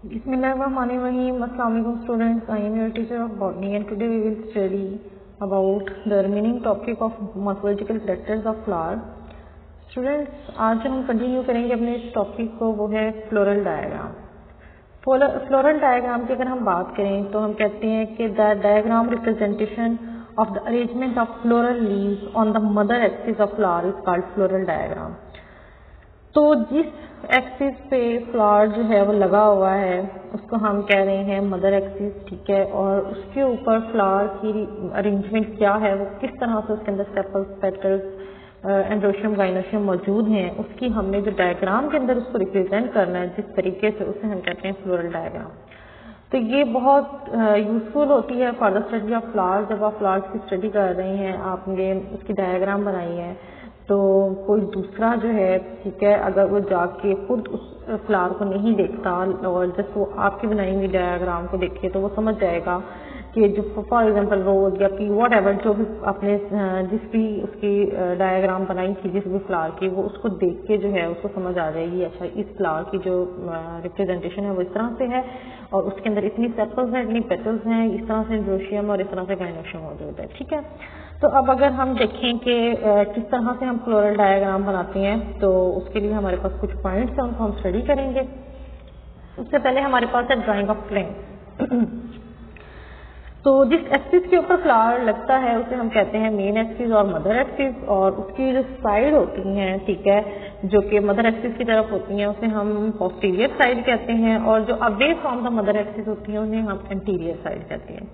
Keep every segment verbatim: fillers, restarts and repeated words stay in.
بسم اللہ الرحمن الرحیم. السلام علیکم students. I am your teacher of botany and today we will study about the remaining topic of morphological characters of flower. Students آج ہم continue کریں گے اپنے اس ٹاپک کو, وہ ہے فلورل ڈائیگرام. فلورل ڈائیگرام کی اگر ہم بات کریں تو ہم کہتے ہیں کہ the diagram representation of the arrangement of floral leaves on the mother axis of flower is called floral diagram. تو جس ایکسس پہ فلاور جو ہے وہ لگا ہوا ہے اس کو ہم کہہ رہے ہیں مدر ایکسس, ٹھیک ہے, اور اس کے اوپر فلاور کی ارینجمنٹ کیا ہے, وہ کس طرح سے اس کے اندر سیپلز, پیٹلز, اینڈروشیم, گائنوشیم موجود ہیں, اس کی ہم نے جو ڈائیگرام کے اندر اس کو ریپرزینٹ کرنا ہے جس طریقے سے, اسے ہم کہتے ہیں فلورل ڈائیگرام. تو یہ بہت یوزفل ہوتی ہے for the study of flower. جب آپ فلاورس کی اسٹڈی کر رہے ہیں, آپ نے اس کی ڈائیگرام بنائی ہے, تو کوئی دوسرا جو ہے, ٹھیک ہے, اگر وہ جا کے خود اس فلاور کو نہیں دیکھتا اور جب وہ آپ کی بنائی ہوئی ڈائیگرام کو دیکھے تو وہ سمجھ جائے گا کہ جو فار ایگزامپل روز یا کہ واٹ ایور جو بھی آپ نے جس بھی اس کی ڈائیگرام بنائی تھی جس بھی فلاور کی, وہ اس کو دیکھ کے جو ہے اس کو سمجھ آ جائے گی اچھا اس فلاور کی جو ریپرزینٹیشن ہے وہ اس طرح سے ہے اور اس کے اندر اتنی سیپلز ہیں, اتنی پیٹلز ہیں, اس طرح سے اینڈروشیم اور اس طرح سے گائنوشیم موجود ہے, ٹھیک ہے. تو اب اگر ہم دیکھیں کہ کس طرح سے ہم فلورل ڈائیگرام بناتے ہیں تو اس کے لیے ہمارے پاس کچھ پوائنٹس ہیں, ان کو ہم اسٹڈی کریں گے. اس سے پہلے ہمارے پاس ہے ڈرائنگ آف پلین. تو جس ایکسس کے اوپر فلاور لگتا ہے اسے ہم کہتے ہیں مین ایکسس اور مدر ایکسس, اور اس کی جو سائڈ ہوتی ہیں, ٹھیک ہے, جو کہ مدر ایکسس کی طرف ہوتی ہیں اسے ہم پوسٹیریئر سائڈ کہتے ہیں, اور جو away from the mother axis ہوتی ہیں انہیں ہم انٹیریئر سائڈ کہتے ہیں.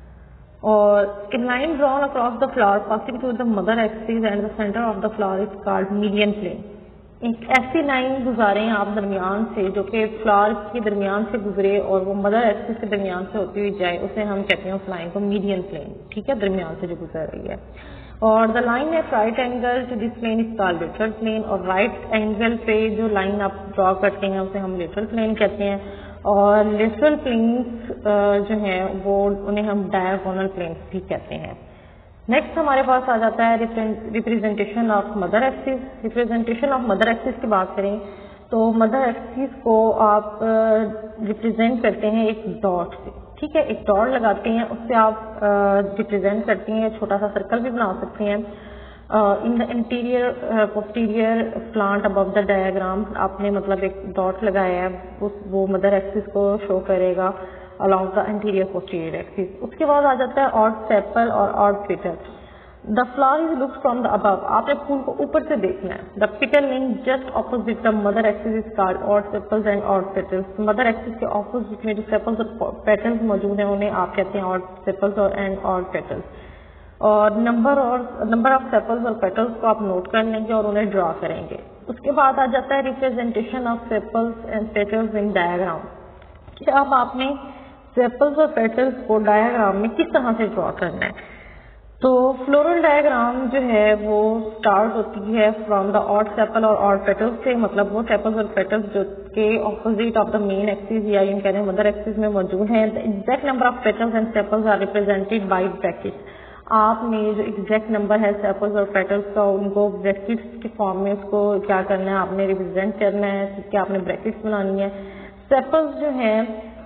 اور a line drawn across the flower passing through the mother axis and the center of the flower is called median plane. ایک ایسی لائن گزاریں آپ درمیان سے جو کہ فلاور کے درمیان سے گزرے اور وہ مدر ایکسس کے درمیان سے ہوتی ہوئی جائے, اسے ہم کہتے ہیں اس لائن کو میڈین پلین, ٹھیک ہے, درمیان سے جو گزر رہی ہے. اور the line at right angle to this plane is called lateral plane, اور رائٹ اینگل پہ جو لائن آپ ڈرا کرتے ہیں اسے ہم لیٹرل پلین کہتے ہیں. اور لیٹرل پلینس جو ہیں وہ انہیں ہم ڈایاگونل پلینس بھی کہتے ہیں. نیکسٹ ہمارے پاس آ جاتا ہے representation of mother axis. Representation of mother axis کی بات کریں تو مدر ایکسس کو آپ ریپرزینٹ کرتے ہیں ایک ڈاٹ سے, ٹھیک ہے, ایک ڈاٹ لگاتے ہیں, اس سے آپ ریپرزینٹ کرتے ہیں, چھوٹا سا سرکل بھی بنا سکتے ہیں. In the anterior posterior plant above the diagram آپ نے مطلب ایک ڈاٹ لگایا ہے, اس وہ مدر ایکسس کو شو کرے گا along the anterior posterior axis. اس کے بعد آ جاتا ہے odd sepal اور odd petal. The flower is looked from the above. آپ نے پھول کو اوپر سے دیکھنا ہے. The petal line just opposite the mother axis is called odd sepals and odd petals. Mother axis کے opposite میں جو sepals اور petals موجود ہیں انہیں آپ کہتے ہیں odd sepals اور and odd petals. اور نمبر اور نمبر آف سیپلز اور پیٹلز کو آپ نوٹ کر لیں گے اور انہیں ڈرا کریں گے. اس کے بعد آ جاتا ہے representation of sepals and petals in diagram. کہ اب آپ نے سیپلز اور پیٹلز کو ڈائیگرام میں کس طرح سے ڈرا کرنا ہے. تو فلورل ڈائیگرام جو ہے وہ اسٹارٹ ہوتی ہے فرام دا آڈ سیپل اور آڈ پیٹلز سے, مطلب وہ سیپلز اور پیٹلز جو کہ opposite of the main axis یا یوں کہتے ہیں مدر ایکسس میں موجود ہیں. The exact number of petals and sepals are represented by bracket. آپ نے جو ایگزیکٹ نمبر ہے سیپلز اور پیٹلز کا ان کو بریکٹس کے فارم میں اس کو کیا کرنا ہے, آپ نے ریپرزینٹ کرنا ہے, ٹھیک ہے, آپ نے بریکٹس بنانی ہے. سیپلز جو ہیں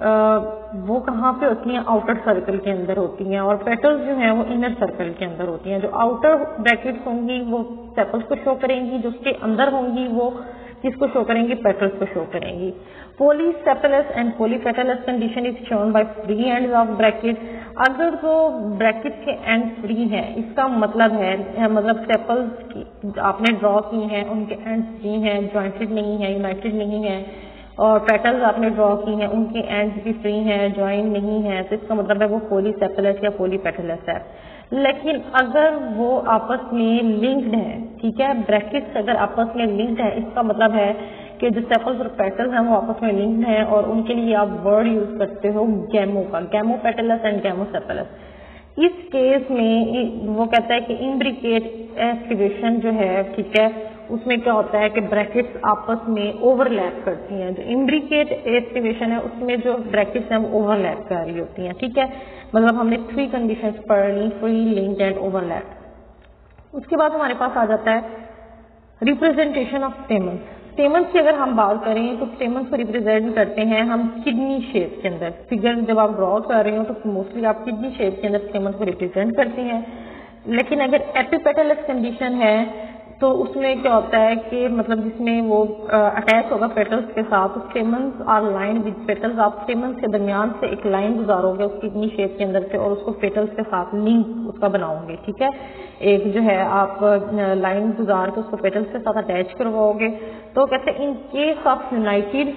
وہ کہاں پہ ہوتی ہیں, آؤٹر سرکل کے اندر ہوتی ہیں, اور پیٹلز جو ہیں وہ انر سرکل کے اندر ہوتی ہیں. جو آؤٹر بریکٹس ہوں گی وہ سیپلز کو شو کریں گی, جو اس کے اندر ہوں گی وہ کس کو شو کریں گی, پیٹلز کو شو کریں گی. Poly sepals and poly petals condition is shown by free ends of bracket. اگر جو بریکٹ کے اینڈ فری ہیں اس کا مطلب ہے مطلب سیپلز آپ نے ڈرا کی ہیں ان کے اینڈ فری ہیں, جوائنٹڈ نہیں ہیں, یونائٹڈ نہیں ہیں, اور پیٹلز آپ نے ڈرا کی ہیں ان کے اینڈ بھی فری ہیں, جوائن نہیں ہیں, تو اس کا مطلب ہے وہ پولی سیپلس یا پولی پیٹلس ہے. لیکن اگر وہ آپس میں لنکڈ ہیں, ٹھیک ہے, بریکٹس اگر آپس میں لنکڈ ہیں, اس کا مطلب ہے کہ جو سیپلز اور پیٹلز ہیں وہ آپس میں لنکڈ ہیں, اور ان کے لیے آپ ورڈ یوز کرتے ہو گیمو کا, گیمو پیٹلس اینڈ گیمو سیپلس. اس کیس میں وہ کہتا ہے کہ امبریکیٹ ایکٹیویشن جو ہے, ٹھیک ہے, اس میں کیا ہوتا ہے کہ بریکٹس آپس میں اوور لیپ کرتی ہیں. جو امبریکیٹ ایکٹیویشن ہے اس میں جو بریکٹس ہیں وہ اوور لیپ کر رہی ہوتی ہیں, ٹھیک ہے, مطلب ہم نے تھری کنڈیشنز پڑھ لی, free, linked and overlap. اس کے بعد ہمارے پاس آ جاتا ہے ریپرزینٹیشن آف اسٹیمنز. स्टेमन्स की अगर हम बात करें तो स्टेमन्स को रिप्रेजेंट करते हैं हम किडनी शेप के अंदर। फिगर जब आप ड्रॉ कर रहे हो तो मोस्टली आप किडनी शेप के अंदर स्टेमन्स को रिप्रेजेंट करते हैं। लेकिन अगर एपिपेटलस कंडीशन है तो उसमें क्या होता है कि मतलब जिसमें वो अटैच होगा पेटल्स के साथ, तो stamens are line with petals. आप स्टेमन्स के दरमियान से एक लाइन गुजारोगे उस किडनी शेप के अंदर से और उसको पेटल्स के साथ लिंक उसका बनाओगे, ठीक है। एक जो है आप लाइन गुजार के उसको पेटल्स के साथ अटैच करवाओगे। तो कहते हैं in case of united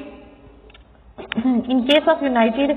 in case of united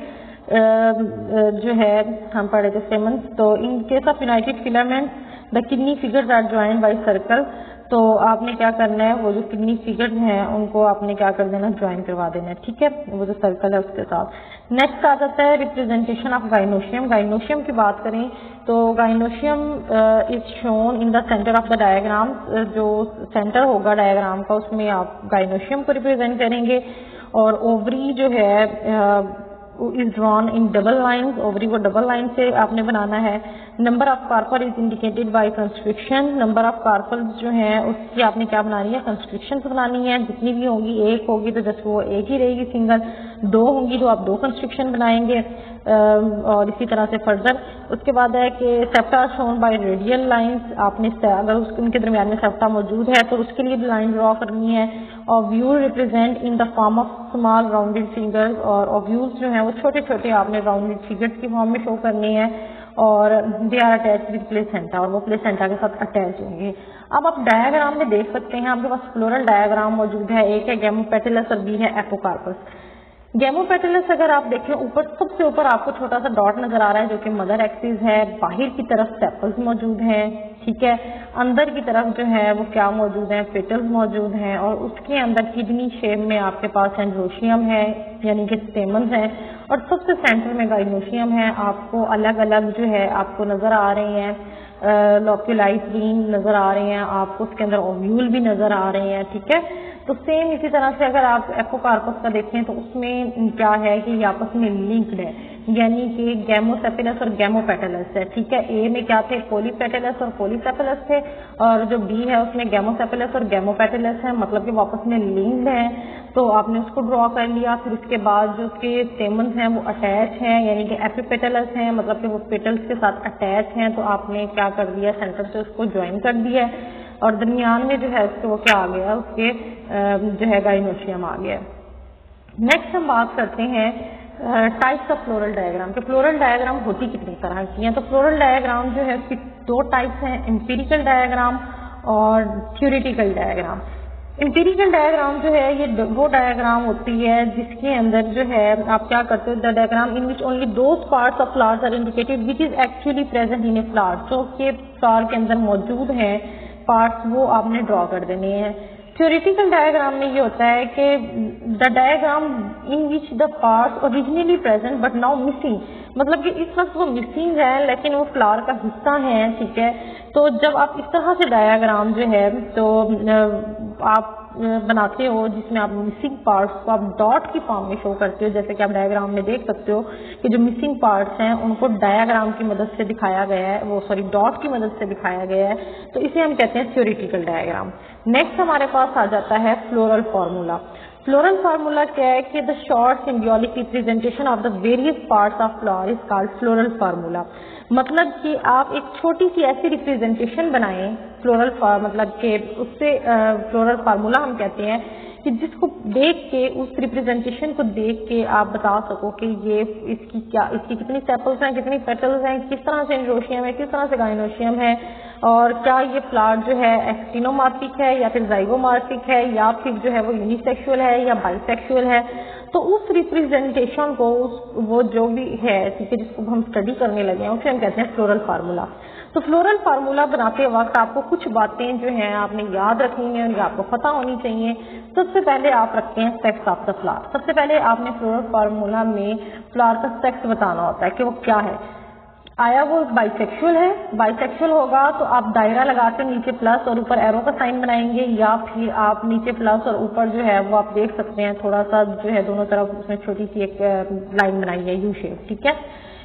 जो है हम पढ़े थे स्टेमन्स, तो in case of united filaments the kidney figures are joined by circle. तो आपने क्या करना है, वो जो किडनी फिगर्स हैं उनको आपने क्या कर देना, ज्वाइन करवा देना है, ठीक है, वो जो सर्कल है उसके साथ। नेक्स्ट आ जाता है रिप्रेजेंटेशन ऑफ गाइनोशियम। गाइनोशियम की बात करें तो gynoecium is shown in the centre of the diagram. जो सेंटर होगा डायग्राम का उसमें आप गाइनोशियम को रिप्रेजेंट करेंगे। और ओवरी जो है is drawn in double lines, ovary को डबल लाइन से आपने बनाना है। Number of carpel is indicated by constriction. Number of carpel जो है उसकी आपने क्या बनानी है, कंस्ट्रिक्शन बनानी है। जितनी भी होंगी, एक होगी तो जस्ट वो एक ही रहेगी सिंगल, दो होंगी तो आप दो कंस्ट्रिक्शन बनाएंगे। और इसी तरह से फर्दर उसके बाद है कि septa shown by radial lines. आपने अगर उनके दरमियान में सेप्टा मौजूद है तो उसके लिए भी लाइन ड्रॉ करनी है। Ovule represent in the form of small rounded fingers. और ओव्यूल्स जो है वो छोटे छोटे आपने राउंडेड फिगर्स की फॉर्म में शो करनी है। और they are attach with placenta, और वो प्लेसेंटा के साथ अटैच होंगे। अब आप डायग्राम में देख सकते हैं आपके पास फ्लोरल डायग्राम मौजूद है। एक है गैमोपेटलस और बी है एपोकार्पस। गैमोपेटलस अगर आप देखें ऊपर सबसे ऊपर आपको छोटा सा डॉट नजर आ रहा है जो कि मदर एक्सिस है। बाहर की तरफ सेपल्स मौजूद हैं, ठीक है। अंदर की तरफ जो है वो क्या मौजूद है, पेटल्स मौजूद हैं। और उसके अंदर किडनी शेप में आपके पास एंड्रोशियम है यानी कि स्टेमन्स हैं। और सबसे सेंटर में गाइनोशियम है। आपको अलग अलग जो है आपको नजर आ रहे हैं, लोक्यूलाई ग्रीन नजर आ रहे हैं आपको, उसके अंदर ओव्यूल भी नजर आ रहे हैं, ठीक है। तो सेम इसी तरह से अगर आप एपोकार्पस का देखें तो उसमें क्या है कि ये आपस में लिंक्ड है, यानी कि गैमोसेपिलस और गैमोपेटलस है, ठीक है। ए में क्या थे, पोलीपेटलस और पोलीसेपिलस थे। और जो बी है उसमें गैमोसेपिलस और गैमोपेटलस है, मतलब कि वो आपस में लिंक्ड है। तो आपने उसको ड्रॉ कर लिया। फिर उसके बाद जो उसके स्टेमन्स हैं वो अटैच हैं, यानी कि एपिपेटलस हैं, मतलब कि वो पेटल्स के साथ अटैच हैं। तो आपने क्या कर दिया, सेंटर से उसको ज्वाइन कर दिया। और दरमियान में जो है उसके वो क्या आ गया, उसके जो है गाइनोशियम आ गया। नेक्स्ट हम बात करते हैं टाइप्स ऑफ फ्लोरल डायग्राम के। फ्लोरल डायग्राम होती कितनी तरह की हैं। तो फ्लोरल डायग्राम जो है उसकी दो टाइप्स हैं, एम्पिरिकल डायग्राम और थ्योरेटिकल डायग्राम। एम्पिरिकल डायग्राम जो है ये वो डायग्राम होती है जिसके अंदर जो है आप क्या करते हो, the diagram in which only those parts of flowers are indicated which is actually present in a flower. जो के फ्लावर के अंदर मौजूद हैं पार्ट्स वो आपने ड्रॉ कर देने हैं। थ्योरेटिकल डायग्राम में ये होता है कि the diagram in which the parts originally present but now missing, मतलब कि इस वक्त वो मिसिंग है लेकिन वो फ्लावर का हिस्सा है, ठीक है। तो जब आप इस तरह से डायग्राम जो है तो आप बनाते हो जिसमें आप मिसिंग पार्ट्स को आप डॉट की फॉर्म में शो करते हो, जैसे कि आप डायग्राम में देख सकते हो कि जो मिसिंग पार्ट्स हैं उनको डायग्राम की मदद से दिखाया गया है, वो सॉरी डॉट की मदद से दिखाया गया है। तो इसे हम कहते हैं थ्योरेटिकल डायग्राम। नेक्स्ट हमारे पास आ जाता है फ्लोरल फार्मूला। फ्लोरल फार्मूला क्या है कि the short symbolic representation of the various parts of flower is called floral formula. मतलब कि आप एक छोटी सी ऐसी रिप्रेजेंटेशन बनाएं फ्लोरल मतलब के उससे फ्लोरल फार्मूला हम कहते हैं कि जिसको देख के उस रिप्रेजेंटेशन को देख के आप बता सको कि ये इसकी क्या इसकी कितनी सेपल्स हैं, कितनी पेटल्स हैं, किस तरह से एंड्रोशियम है, किस तरह से गाइनोशियम है, और क्या ये फ्लावर जो है एक्टिनोमार्फिक है या फिर जाइगोमार्फिक है या फिर जो है वो यूनिसेक्सुअल है या बाइसेक्सुअल है। तो उस रिप्रेजेंटेशन को उस वो जो भी है, ठीक है, जिसको हम स्टडी करने लगे हैं उसे हम कहते हैं फ्लोरल फार्मूला। तो फ्लोरल फार्मूला बनाते वक्त आपको कुछ बातें जो हैं आपने याद रखनी है और ये आपको पता होनी चाहिए। सबसे पहले आप रखते हैं सेक्स ऑफ द फ्लावर। सबसे पहले आपने फ्लोरल फार्मूला में फ्लावर का सेक्स बताना होता है कि वो क्या है। आया वो बाइसेक्सुअल है, बाइसेक्सुअल होगा तो आप दायरा लगाते नीचे प्लस और ऊपर एरो का साइन बनाएंगे, या फिर आप नीचे प्लस और ऊपर जो है वो आप देख सकते हैं थोड़ा सा जो है दोनों तरफ उसमें छोटी सी एक लाइन बनाई है यू शेप, ठीक है।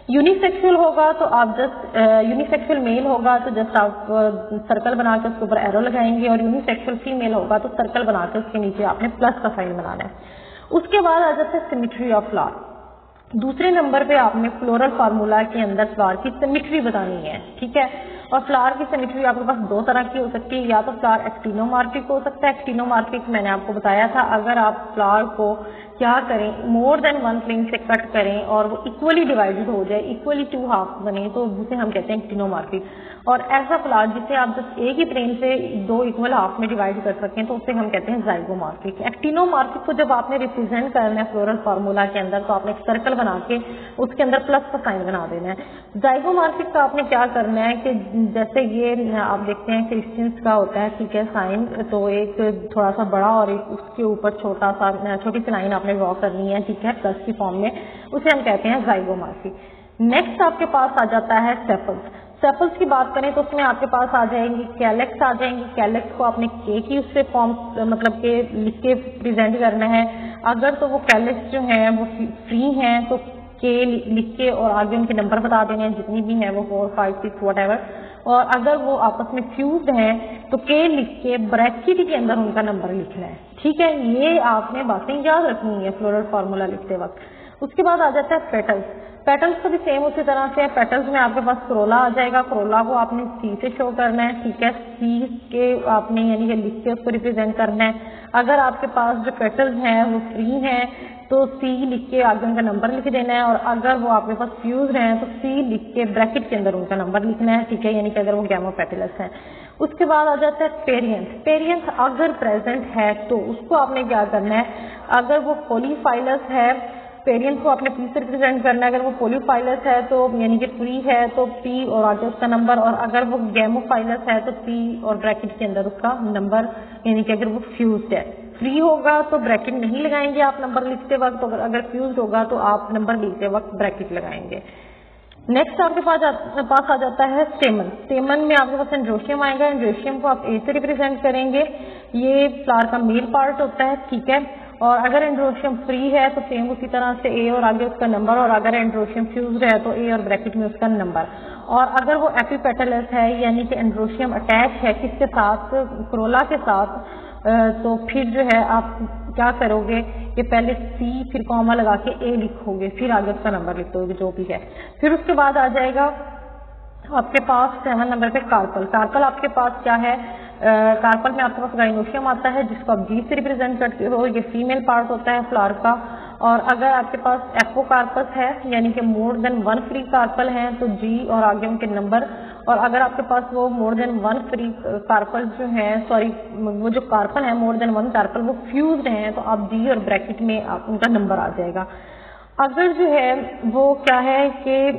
यूनिसेक्सुअल होगा तो आप जस्ट यूनिसेक्सुअल मेल होगा तो जस्ट आप सर्कल बना के उसके ऊपर एरो लगाएंगे, और यूनिसेक्सुअल फीमेल होगा तो सर्कल बना के उसके नीचे आपने प्लस का साइन बनाना है। उसके बाद आ जाता है सिमेट्री ऑफ फ्लावर। दूसरे नंबर पे आपने फ्लोरल फार्मूला के अंदर फ्लावर की सिमेट्री बतानी है, ठीक है। और फ्लावर की सिमेट्री आपके पास दो तरह की हो सकती है, या तो फ्लावर एक्टिनोमार्फिक हो सकता है। एक्टिनोमार्फिक मैंने आपको बताया था, अगर आप फ्लावर को क्या करें, मोर देन वन प्लेन से कट करें और वो इक्वली डिवाइडेड हो जाए, इक्वली टू हाफ बने, तो उसे हम कहते हैं एक्टिनोमार्फिक। और ऐसा फ्लावर जिसे आप जस्ट एक ही प्लेन से दो इक्वल हाफ में डिवाइड कर सकें तो उसे हम कहते हैं जाइगोमार्फिक। एक्टिनोमार्फिक को जब आपने रिप्रेजेंट करना है फ्लोरल फार्मूला के अंदर तो आपने एक सर्कल बना के उसके अंदर प्लस का साइन बना देना है। जाइगोमार्फिक का आपने क्या करना है कि जैसे ये आप देखते हैं क्रिश्चियंस का होता है, ठीक है, साइन, तो एक थोड़ा सा बड़ा और एक उसके ऊपर छोटा सा छोटी सी लाइन आपने ड्रॉ करनी है, ठीक है, प्लस की फॉर्म में, उसे हम कहते हैं जाइगोमार्फिक। नेक्स्ट आपके पास आ जाता है सेपल्स। सेपल्स की बात करें तो उसमें आपके पास आ जाएंगी कैलेक्स आ जाएंगी। कैलेक्स को आपने के की उससे फॉर्म मतलब के लिख के प्रेजेंट करना है। अगर तो वो कैलेक्स जो है वो फ्री हैं तो के लिख के और आगे उनके नंबर बता देने हैं, जितनी भी हैं वो four five six whatever. और अगर वो आपस में फ्यूज्ड हैं तो के लिख के ब्रैकेट के अंदर उनका नंबर लिखना है, ठीक है। ये आपने बातें याद रखनी है फ्लोरल फार्मूला लिखते वक्त। उसके बाद आ जाता है पेटल्स। पेटल्स को भी सेम उसी तरह से है। पेटल्स में आपके पास क्रोला आ जाएगा। क्रोला को आपने सी से शो करना है, ठीक है, सी के आपने यानी कि लिख के उसको रिप्रेजेंट करना है। अगर आपके पास जो पेटल्स हैं वो फ्री हैं तो सी लिख के आगे उनका नंबर लिख देना है, और अगर वो आपके पास फ्यूज हैं तो सी लिख के ब्रैकेट के अंदर उनका नंबर लिखना है, ठीक है, यानी कि अगर वो गैमोपेटलस है। उसके बाद आ जाता है पेरियंथ। पेरियंथ अगर प्रेजेंट है तो उसको आपने क्या करना है, अगर वो पॉलीफाइलस है पेरियंथ को आपने पी से रिप्रेजेंट करना है। अगर वो पॉलीफाइलस है तो यानी कि फ्री है तो पी और आगे उसका नंबर, और अगर वो गैमोफाइलस है तो पी और ब्रैकेट के अंदर उसका नंबर, यानी कि अगर वो फ्यूज्ड है। फ्री होगा तो ब्रैकेट नहीं लगाएंगे आप नंबर लिखते वक्त, अगर अगर फ्यूज्ड होगा तो आप नंबर लिखते वक्त ब्रैकेट लगाएंगे। नेक्स्ट आपके पास आ, पास आ जाता है स्टेमन। स्टेमन में आपके पास एंड्रोशियम आएगा। एंड्रोशियम को आप ए से रिप्रेजेंट करेंगे। ये फ्लावर का मेल पार्ट होता है, ठीक है। और अगर एंड्रोशियम फ्री है तो सेम उसी तरह से ए और आगे उसका नंबर, और अगर एंड्रोशियम फ्यूज्ड है तो ए और ब्रैकेट में उसका नंबर। और अगर वो एपिपेटलस है यानी कि एंड्रोशियम अटैच है किसके साथ, क्रोला के साथ, तो फिर जो है आप क्या करोगे कि पहले सी फिर कॉमा लगा के ए लिखोगे, फिर आगे उसका नंबर लिख दोगे जो भी है। फिर उसके बाद आ जाएगा आपके पास सेवन नंबर पे कार्पल। कार्पल आपके पास क्या है, कार्पल में आपके पास गाइनोशियम आता है जिसको आप जी से रिप्रेजेंट करते हो। ये फीमेल पार्ट होता है फ्लावर का। और अगर आपके पास एपोकार्पस है यानी कि more than one free carpel हैं तो जी और आगे उनके नंबर। और अगर आपके पास वो more than one free carpel जो है, सॉरी वो जो कार्पल है मोर देन वन कार्पल वो फ्यूज्ड हैं तो आप जी और ब्रैकेट में आप उनका नंबर आ जाएगा। अगर जो है वो क्या है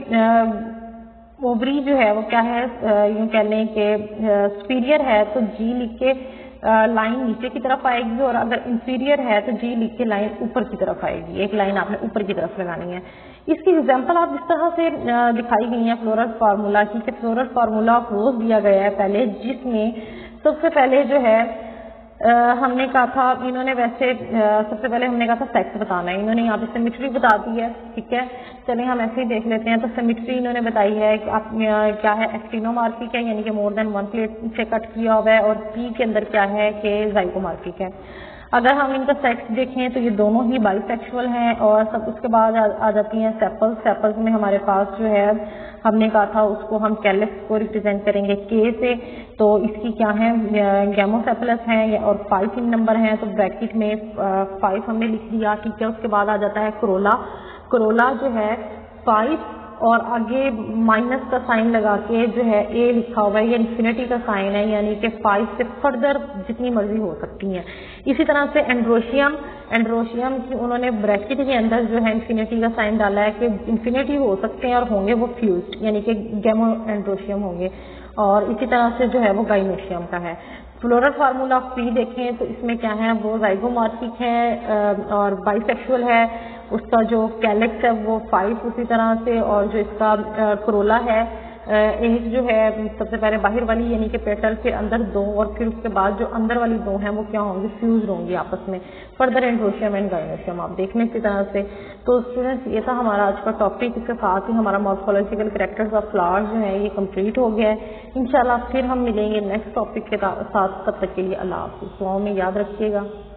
कि ओवरी जो है वो क्या है, यूं कह लें कि सुपीरियर है तो जी लिख के लाइन नीचे की तरफ आएगी, और अगर इंफीरियर है तो जी लिख के लाइन ऊपर की तरफ आएगी। एक लाइन आपने ऊपर की तरफ लगानी है। इसकी एग्जांपल आप इस तरह से दिखाई गई है फ्लोरल फार्मूला की, कि फ्लोरल फार्मूला रोज दिया गया है पहले, जिसमें सबसे पहले जो है आ, हमने कहा था, इन्होंने वैसे आ, सबसे पहले हमने कहा था सेक्स बताना है, इन्होंने यहाँ पे सिमेट्री बता दी है, ठीक है। चलिए हम ऐसे ही देख लेते हैं। तो सिमेट्री इन्होंने बताई है कि आप क्या है, एक्टिनोमार्फिक है यानी कि मोर देन वन प्लेट से कट किया हुआ है, और पी के अंदर क्या है कि जाइगोमार्फिक है। अगर हम इनका सेक्स देखें तो ये दोनों ही बाइसेक्सुअल हैं। और सब उसके बाद आ, आ जाती हैं सेपल्स। सेपल्स में हमारे पास जो है हमने कहा था उसको हम कैलेक्स को रिप्रेजेंट करेंगे के से, तो इसकी क्या है गैमोसेपलस हैं और फाइव इन नंबर हैं तो ब्रैकेट में फाइव हमने लिख दिया, ठीक है। उसके बाद आ जाता है क्रोला। क्रोला जो है फाइव और आगे माइनस का साइन लगा के जो है ए लिखा हुआ है, ये इन्फिनिटी का साइन है यानी कि फाइव से फर्दर जितनी मर्जी हो सकती हैं। इसी तरह से एंड्रोशियम, एंड्रोशियम की उन्होंने ब्रैकेट के अंदर जो है इन्फिनिटी का साइन डाला है कि इन्फिनिटी हो सकते हैं और होंगे वो फ्यूज्ड यानी कि गैमो एंड्रोशियम होंगे। और इसी तरह से जो है वो गाइनोशियम का है। फ्लोरल फार्मूला ऑफ पी देखें तो इसमें क्या है, वो जाइगोमार्फिक है और बाइसेक्सुअल है। उसका जो कैलेक्स है वो फाइव उसी तरह से, और जो इसका क्रोला है ایک جو ہے سب سے پہلے باہر والی یعنی کہ پیٹل، پھر اندر دو، اور پھر اس کے بعد جو اندر والی دو ہیں وہ کیا ہوں گی، فیوزڈ ہوں گی آپس میں، فردر اینڈروشیم اینڈ گائنوشیم آپ دیکھنے کی طرح سے. تو اسٹوڈینٹس یہ تھا ہمارا آج کا ٹاپک، اس کے ساتھ ہی ہمارا مارفولوجیکل کریکٹرز آف فلاورز جو ہے یہ کمپلیٹ ہو گیا ہے. انشاءاللہ پھر ہم ملیں گے نیکسٹ ٹاپک کے ساتھ، تب تک کے لیے اللہ حافظ. دعاؤں میں یاد رکھیے گا.